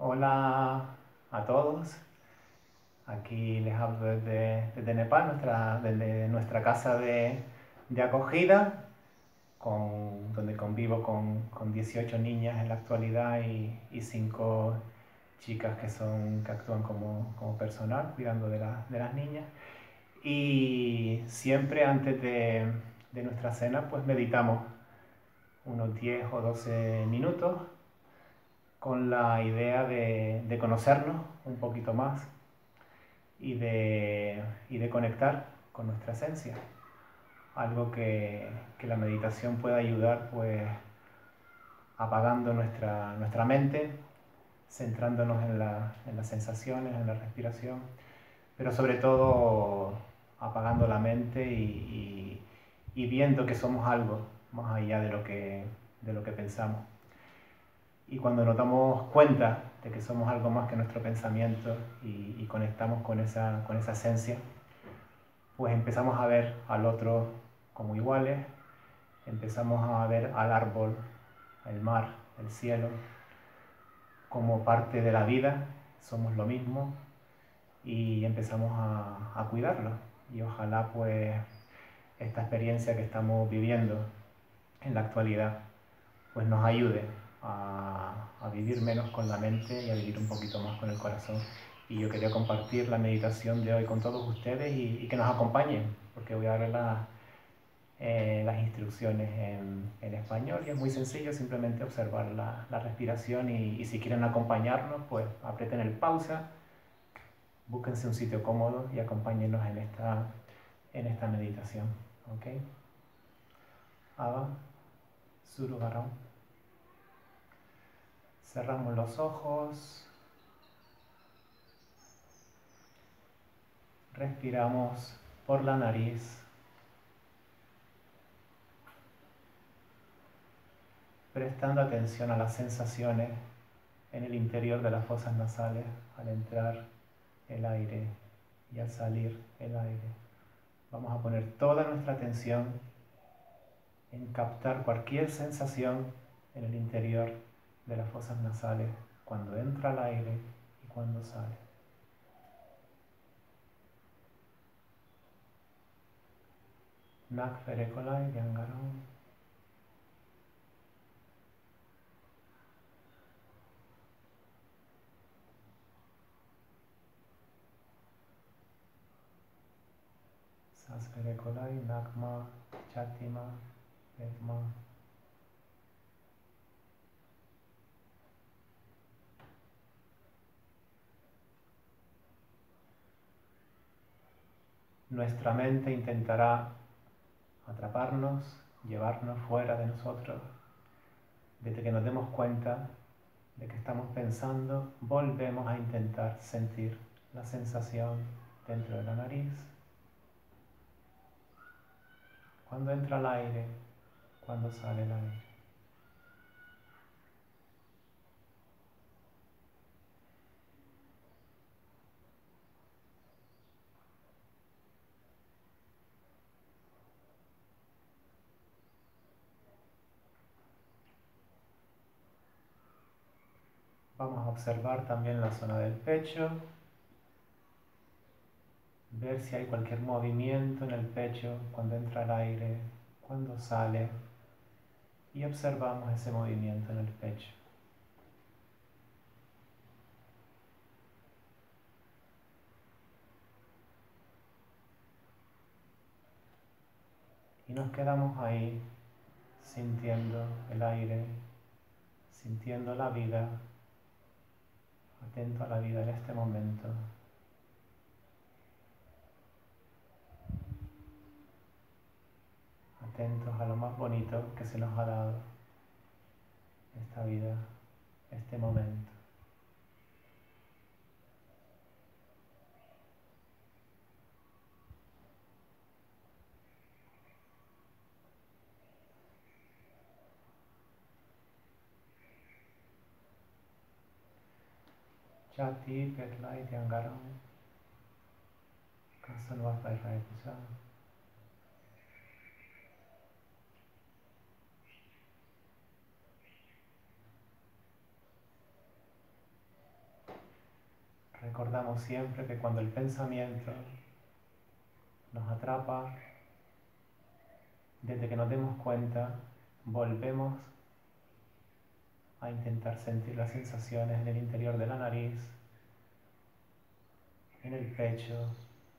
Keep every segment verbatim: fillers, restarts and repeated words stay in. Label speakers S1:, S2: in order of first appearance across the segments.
S1: Hola a todos. Aquí les hablo desde, desde Nepal, nuestra, desde nuestra casa de, de acogida, con, donde convivo con, con dieciocho niñas en la actualidad y, y cinco chicas que, son, que actúan como, como personal, cuidando de, la, de las niñas. Y siempre antes de, de nuestra cena, pues meditamos unos diez o doce minutos con la idea de, de conocernos un poquito más y de, y de conectar con nuestra esencia. Algo que, que la meditación puede ayudar, pues apagando nuestra, nuestra mente, centrándonos en, la, en las sensaciones, en la respiración, pero sobre todo apagando la mente y, y, y viendo que somos algo más allá de lo que, de lo que pensamos. Y cuando nos damos cuenta de que somos algo más que nuestro pensamiento y, y conectamos con esa, con esa esencia, pues empezamos a ver al otro como iguales, empezamos a ver al árbol, el mar, el cielo, como parte de la vida, somos lo mismo y empezamos a, a cuidarlo. Y ojalá pues esta experiencia que estamos viviendo en la actualidad pues nos ayude a, a vivir menos con la mente y a vivir un poquito más con el corazón. Y yo quería compartir la meditación de hoy con todos ustedes y, y que nos acompañen, porque voy a dar la, eh, las instrucciones en, en español y es muy sencillo, simplemente observar la, la respiración y, y si quieren acompañarnos, pues aprieten el pausa, búsquense un sitio cómodo y acompáñenos en esta, en esta meditación. ¿Ok? Ava, Surugaram. Cerramos los ojos. Respiramos por la nariz, prestando atención a las sensaciones en el interior de las fosas nasales al entrar el aire y al salir el aire. Vamos a poner toda nuestra atención en captar cualquier sensación en el interior de las fosas nasales cuando entra el aire y cuando sale. Nak Ferekolai Vyangaram. Sas Ferekolai Nakma Chatima Vedma. Nuestra mente intentará atraparnos, llevarnos fuera de nosotros. Desde que nos demos cuenta de que estamos pensando, volvemos a intentar sentir la sensación dentro de la nariz. Cuando entra el aire, cuando sale el aire. Vamos a observar también la zona del pecho, ver si hay cualquier movimiento en el pecho cuando entra el aire, cuando sale, y observamos ese movimiento en el pecho. Y nos quedamos ahí sintiendo el aire, sintiendo la vida, atento a la vida en este momento. Atentos a lo más bonito que se nos ha dado esta vida, este momento. Chati Petlai Tiangaram Kasanwa Pai Pusa. Recordamos siempre que cuando el pensamiento nos atrapa, desde que nos demos cuenta, volvemos a intentar sentir las sensaciones en el interior de la nariz, en el pecho,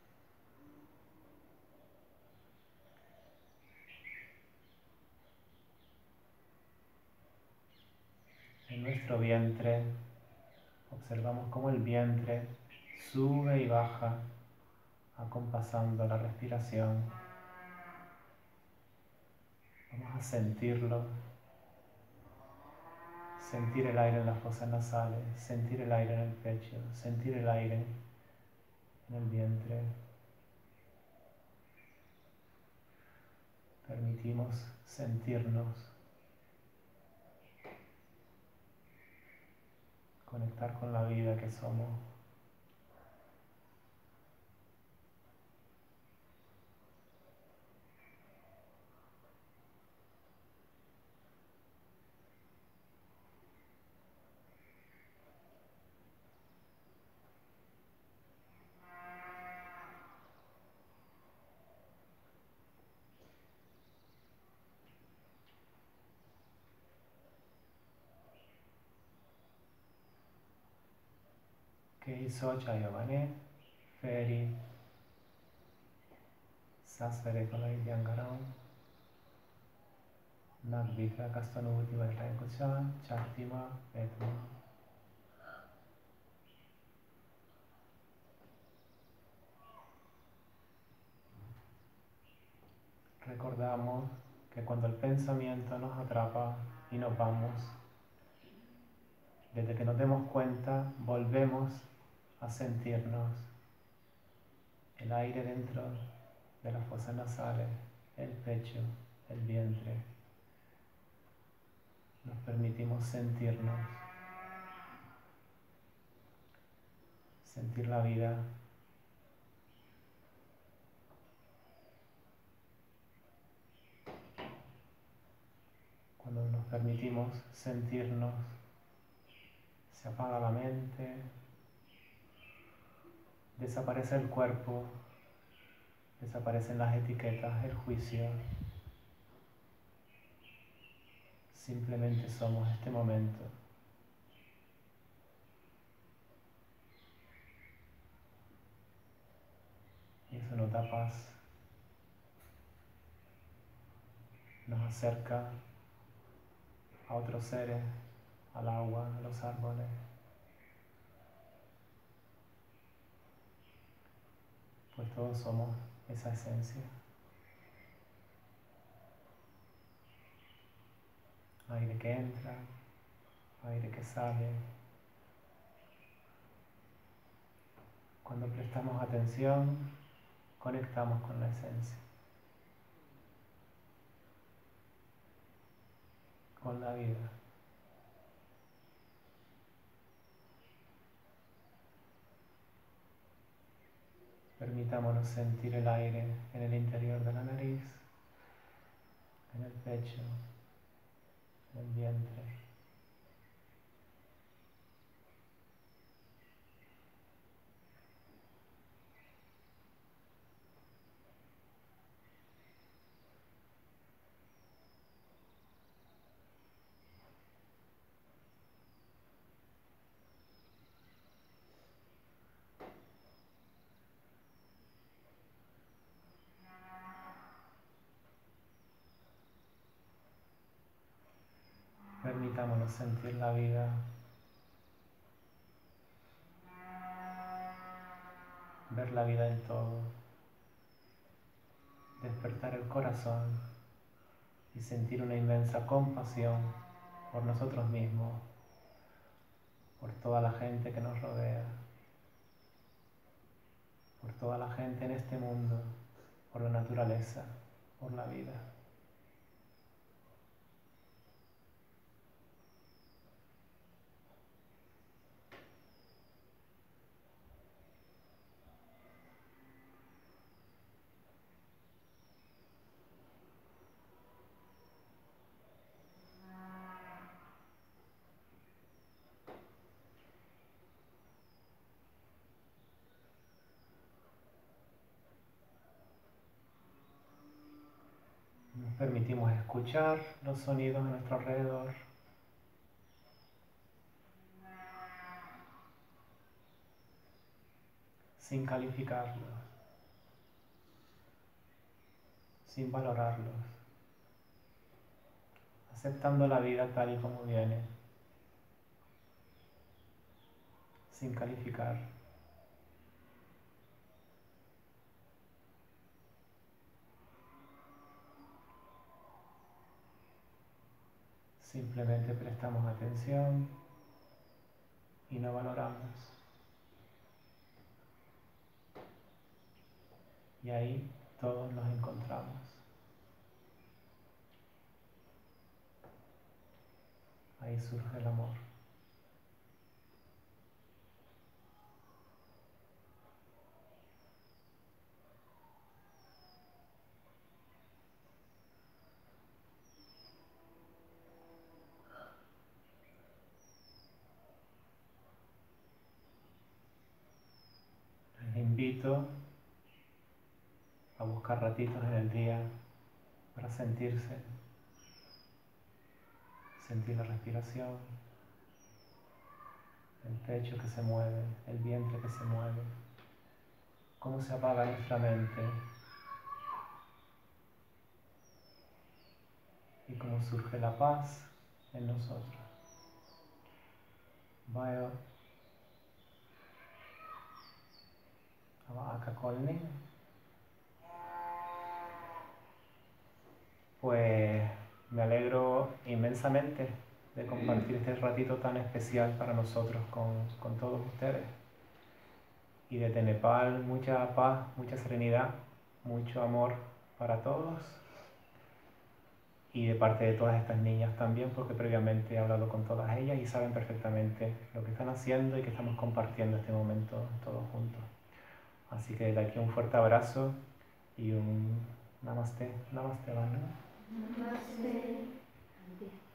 S1: en nuestro vientre. Observamos cómo el vientre sube y baja, acompasando la respiración. Vamos a sentirlo, sentir el aire en las fosas nasales, sentir el aire en el pecho, sentir el aire en el vientre. Permitimos sentirnos, conectar con la vida que somos. Keiso Chayavane, Feri, Sasare Kolai Diangaram, Nagvitra Kastanuti Vairaikucha, Chaktima, Petma. Recordamos que cuando el pensamiento nos atrapa y nos vamos, desde que nos demos cuenta, volvemos a sentirnos el aire dentro de las fosas nasales, el pecho, el vientre. Nos permitimos sentirnos, sentir la vida. Cuando nos permitimos sentirnos, se apaga la mente, desaparece el cuerpo, desaparecen las etiquetas, el juicio. Simplemente somos este momento. Y eso nos da paz, nos acerca a otros seres, al agua, a los árboles. Pues todos somos esa esencia. Aire que entra, aire que sale. Cuando prestamos atención, conectamos con la esencia, con la vida. Permitámonos sentir el aire en el interior de la nariz, en el pecho, en el vientre. Permitámonos sentir la vida, ver la vida en todo, despertar el corazón y sentir una inmensa compasión por nosotros mismos, por toda la gente que nos rodea, por toda la gente en este mundo, por la naturaleza, por la vida. permitimos escuchar los sonidos a nuestro alrededor. Sin calificarlos, sin valorarlos, aceptando la vida tal y como viene, sin calificar. Simplemente prestamos atención y no valoramos. Y ahí todos nos encontramos. Ahí surge el amor. Les invito a buscar ratitos en el día para sentirse, sentir la respiración, el pecho que se mueve, el vientre que se mueve, cómo se apaga nuestra mente y cómo surge la paz en nosotros. Vaya a Kakolni. Pues me alegro inmensamente de compartir este ratito tan especial para nosotros con, con todos ustedes. Y desde Nepal mucha paz, mucha serenidad, mucho amor para todos. Y de parte de todas estas niñas también, porque previamente he hablado con todas ellas y saben perfectamente lo que están haciendo y que estamos compartiendo este momento todos juntos. Así que desde aquí un fuerte abrazo y un namaste, namaste, ¿vale?
S2: Namaste.